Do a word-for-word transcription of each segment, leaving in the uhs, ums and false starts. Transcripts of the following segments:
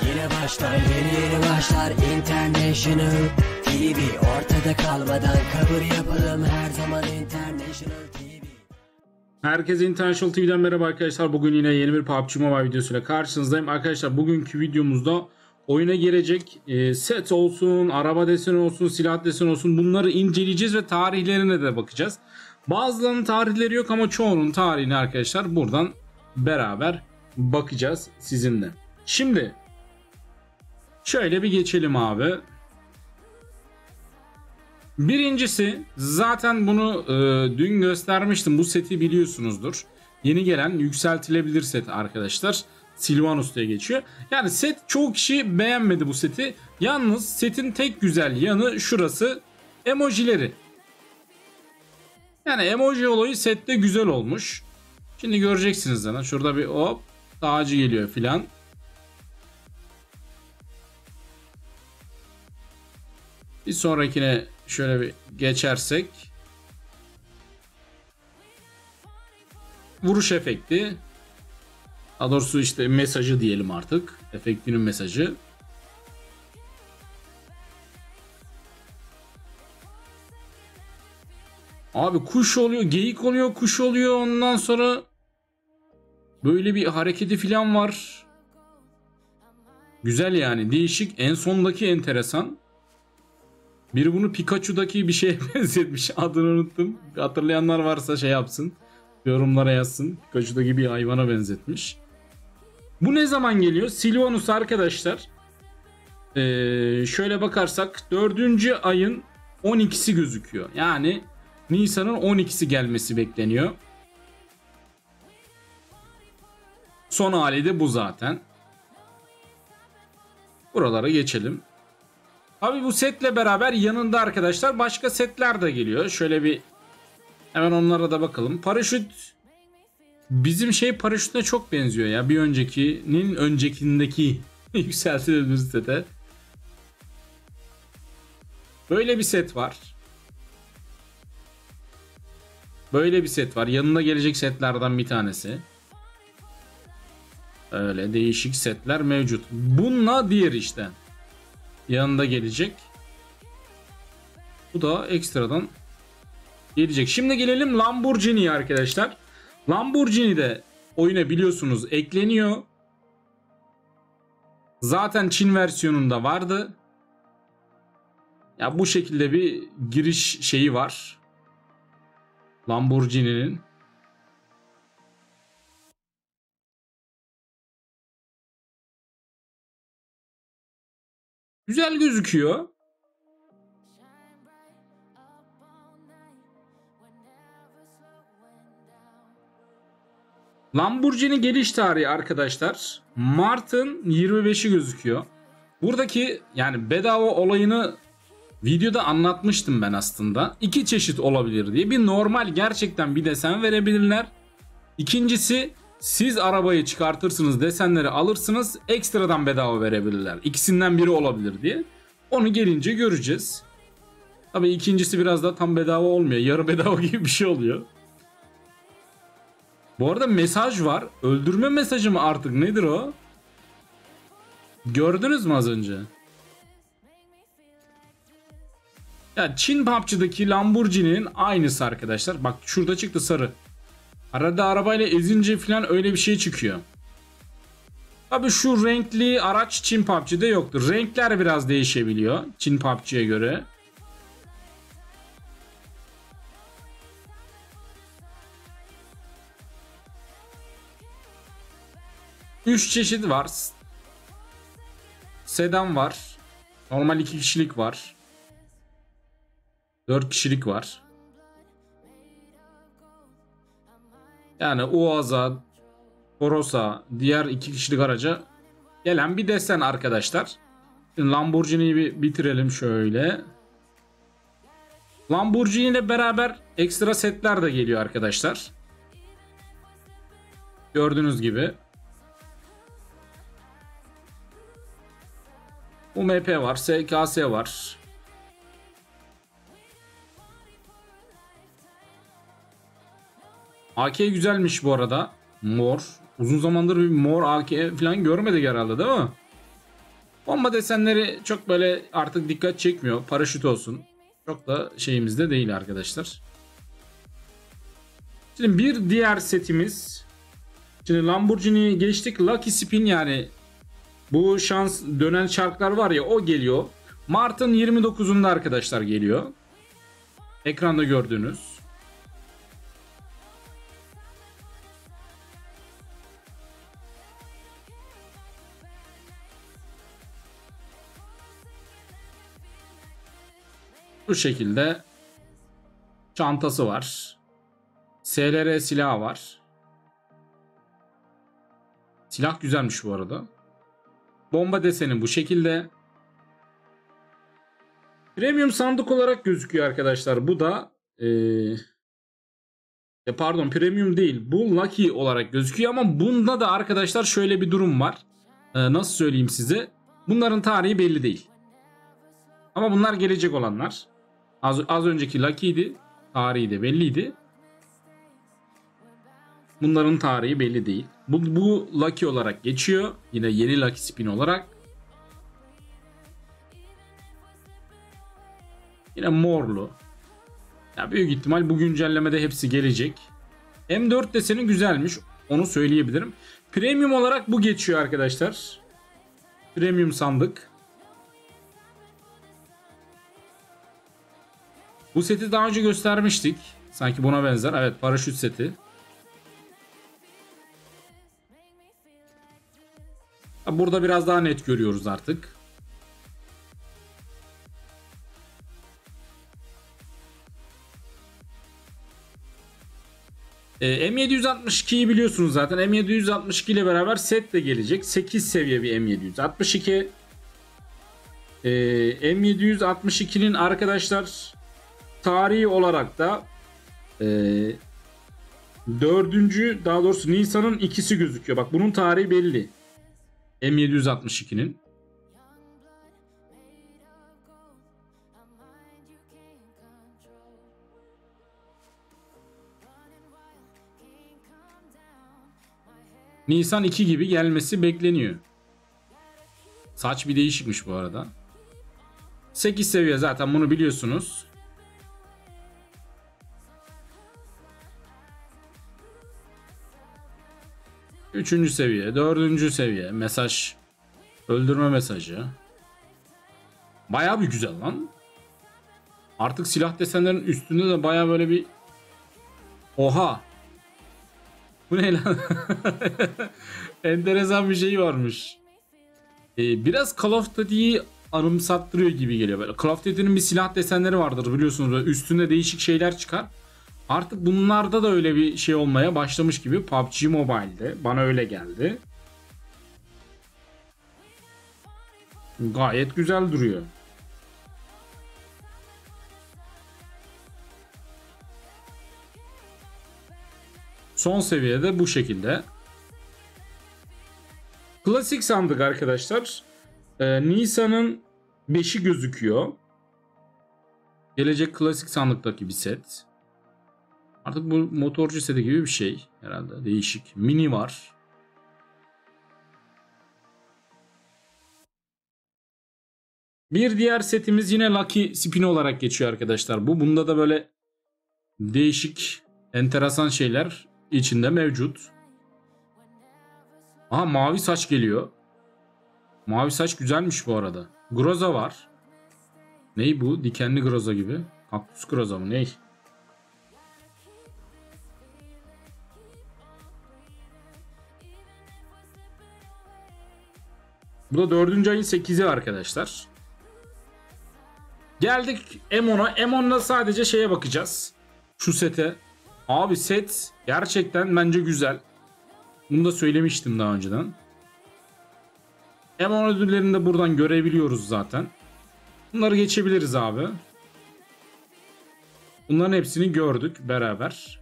Yine başlar yeni yeni başlar International T V. Ortada kalmadan kabul yapalım her zaman International T V. Herkese International T V'den merhaba arkadaşlar. Bugün yine yeni bir P U B G Mobile videosuyla karşınızdayım. Arkadaşlar bugünkü videomuzda oyuna gelecek e, set olsun, araba deseni olsun, silah deseni olsun, bunları inceleyeceğiz ve tarihlerine de bakacağız. Bazılarının tarihleri yok ama çoğunun tarihini arkadaşlar buradan beraber bakacağız sizinle. Şimdi şöyle bir geçelim abi. Birincisi, zaten bunu e, dün göstermiştim. Bu seti biliyorsunuzdur. Yeni gelen yükseltilebilir set arkadaşlar. Sylvanus diye geçiyor. Yani set, çoğu kişi beğenmedi bu seti. Yalnız setin tek güzel yanı şurası: emojileri. Yani emoji olayı sette güzel olmuş. Şimdi göreceksiniz zaten. Şurada bir hop tacı geliyor filan. Bir sonrakine şöyle bir geçersek, vuruş efekti, daha doğrusu işte mesajı diyelim artık, efektinin mesajı. Abi kuş oluyor, geyik oluyor, kuş oluyor, ondan sonra böyle bir hareketi falan var. Güzel yani, değişik. En sondaki enteresan. Biri bunu Pikachu'daki bir şeye benzetmiş. Adını unuttum. Hatırlayanlar varsa şey yapsın, yorumlara yazsın. Pikachu'daki bir hayvana benzetmiş. Bu ne zaman geliyor? Sylvanus arkadaşlar. Ee, şöyle bakarsak dördüncü ayın on ikisi gözüküyor. Yani Nisan'ın on ikisi gelmesi bekleniyor. Son hali de bu zaten. Buralara geçelim. Abi bu setle beraber yanında arkadaşlar başka setler de geliyor. Şöyle bir hemen onlara da bakalım. Paraşüt, bizim şey paraşütüne çok benziyor ya. Bir öncekinin öncekindeki yükseltilebilir sete. Böyle bir set var. Böyle bir set var. Yanına gelecek setlerden bir tanesi. Öyle değişik setler mevcut. Bununla diğer işte yanında gelecek. Bu da ekstradan gelecek. Şimdi gelelim Lamborghini'ye arkadaşlar. Lamborghini de oyuna biliyorsunuz ekleniyor. Zaten Çin versiyonunda vardı. Ya bu şekilde bir giriş şeyi var Lamborghini'nin. Güzel gözüküyor. Lamborghini geliş tarihi arkadaşlar Mart'ın yirmi beşi gözüküyor. Buradaki yani bedava olayını videoda anlatmıştım ben aslında. İki çeşit olabilir diye. Bir normal gerçekten bir desen verebilirler. İkincisi, siz arabayı çıkartırsınız, desenleri alırsınız, ekstradan bedava verebilirler. İkisinden biri olabilir diye. Onu gelince göreceğiz. Tabii ikincisi biraz da tam bedava olmuyor. Yarı bedava gibi bir şey oluyor. Bu arada mesaj var. Öldürme mesajı mı artık, nedir o? Gördünüz mü az önce? Ya Çin P U B G'deki Lamborghini'nin aynısı arkadaşlar. Bak şurada çıktı sarı. Arada arabayla ezince falan öyle bir şey çıkıyor. Tabii şu renkli araç Çin P U B G'de yoktur. Renkler biraz değişebiliyor Çin P U B G'ye göre. Üç çeşit var. Sedan var. Normal iki kişilik var. Dört kişilik var. Yani Uaz'a, Toros'a, diğer iki kişilik araca gelen bir desen arkadaşlar. Şimdi Lamborghini'yi bir bitirelim şöyle. Lamborghini ile beraber ekstra setler de geliyor arkadaşlar. Gördüğünüz gibi. U M P var, S K S var. A K güzelmiş bu arada. Mor. Uzun zamandır bir mor A K falan görmedik herhalde, değil mi? Bomba desenleri çok böyle artık dikkat çekmiyor. Paraşüt olsun. Çok da şeyimizde değil arkadaşlar. Şimdi bir diğer setimiz. Şimdi Lamborghini'yi geçtik. Lucky Spin, yani bu şans dönen çarklar var ya, o geliyor. Mart'ın yirmi dokuzunda arkadaşlar geliyor. Ekranda gördüğünüz. Bu şekilde çantası var. S L R silahı var. Silah güzelmiş bu arada. Bomba deseni bu şekilde. Premium sandık olarak gözüküyor arkadaşlar. Bu da ee, pardon premium değil. Bu Lucky olarak gözüküyor ama bunda da arkadaşlar şöyle bir durum var. Ee, nasıl söyleyeyim size? Bunların tarihi belli değil. Ama bunlar gelecek olanlar. Az, az önceki Lucky'ydi. Tarihi de belliydi. Bunların tarihi belli değil. Bu, bu Lucky olarak geçiyor. Yine yeni Lucky Spin olarak. Yine morlu. Ya büyük ihtimal bu güncellemede hepsi gelecek. M dört deseni güzelmiş. Onu söyleyebilirim. Premium olarak bu geçiyor arkadaşlar. Premium sandık. Bu seti daha önce göstermiştik. Sanki buna benzer. Evet, paraşüt seti. Burada biraz daha net görüyoruz artık. Ee, M yedi altmış iki'yi biliyorsunuz zaten. M yedi altmış iki ile beraber set de gelecek. sekiz seviye bir M yedi altmış iki. Ee, M yedi altmış iki'nin arkadaşlar tarihi olarak da e, dördüncü, daha doğrusu Nisan'ın ikisi gözüküyor. Bak, bunun tarihi belli. M yedi altmış iki'nin. Nisan iki gibi gelmesi bekleniyor. Saç bir değişikmiş bu arada. sekiz seviye zaten, bunu biliyorsunuz. üçüncü seviye, dördüncü seviye mesaj, öldürme mesajı. Bayağı bir güzel lan. Artık silah desenlerin üstünde de bayağı böyle bir oha. Bu ne lan? Enteresan bir şey varmış. Ee, biraz Call of Duty'yi anımsattırıyor gibi geliyor. Böyle Call of Duty'nin bir silah desenleri vardır biliyorsunuz. Böyle üstünde değişik şeyler çıkar. Artık bunlarda da öyle bir şey olmaya başlamış gibi. P U B G Mobile'de bana öyle geldi. Gayet güzel duruyor. Son seviyede bu şekilde. Klasik sandık arkadaşlar. Ee, Nisan'ın beşi gözüküyor. Gelecek klasik sandıktaki bir set. Artık bu motorcu seti gibi bir şey herhalde. Değişik. Mini var. Bir diğer setimiz yine Lucky Spin olarak geçiyor arkadaşlar. Bu bunda da böyle değişik, enteresan şeyler içinde mevcut. Aha, mavi saç geliyor. Mavi saç güzelmiş bu arada. Groza var. Ney bu? Dikenli groza gibi. Kaktüs groza mı? Ney? Bu da dördüncü ayın sekizi arkadaşlar. Geldik M on'a. M on'da sadece şeye bakacağız. Şu sete. Abi set gerçekten bence güzel. Bunu da söylemiştim daha önceden. M on ödüllerini de buradan görebiliyoruz zaten. Bunları geçebiliriz abi. Bunların hepsini gördük beraber.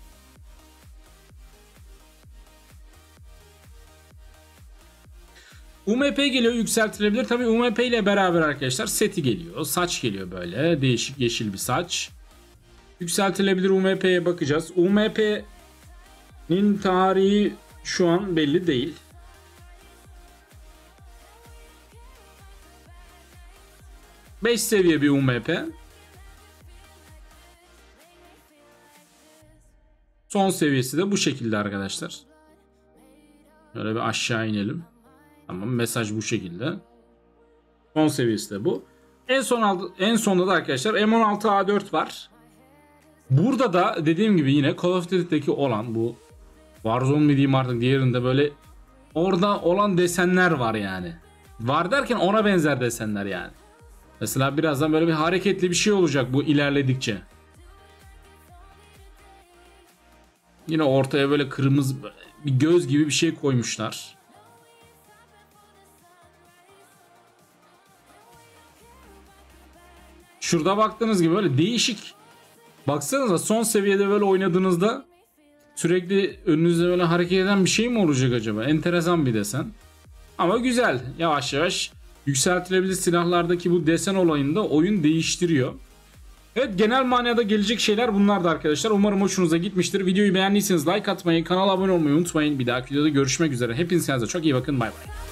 U M P geliyor, yükseltilebilir. Tabii U M P ile beraber arkadaşlar seti geliyor. Saç geliyor böyle. Değişik yeşil bir saç. Yükseltilebilir U M P'ye bakacağız. U M P'nin tarihi şu an belli değil. beş seviye bir U M P. Son seviyesi de bu şekilde arkadaşlar. Şöyle bir aşağı inelim. Tamam, mesaj bu şekilde. Son seviyesi de bu. En son en sonda da arkadaşlar M on altı A dört var. Burada da dediğim gibi yine Call of Duty'deki olan bu Warzone mi diyeyim artık, diğerinde böyle orada olan desenler var yani. Var derken ona benzer desenler yani. Mesela birazdan böyle bir hareketli bir şey olacak bu ilerledikçe. Yine ortaya böyle kırmızı bir göz gibi bir şey koymuşlar. Şurada baktığınız gibi böyle değişik. Baksanıza, son seviyede böyle oynadığınızda sürekli önünüzde böyle hareket eden bir şey mi olacak acaba? Enteresan bir desen. Ama güzel. Yavaş yavaş yükseltilebilir silahlardaki bu desen olayında oyun değiştiriyor. Evet, genel manada gelecek şeyler bunlar da arkadaşlar. Umarım hoşunuza gitmiştir. Videoyu beğendiyseniz like atmayı, kanala abone olmayı unutmayın. Bir dahaki videoda görüşmek üzere. Hepinize çok iyi bakın. Bay bay.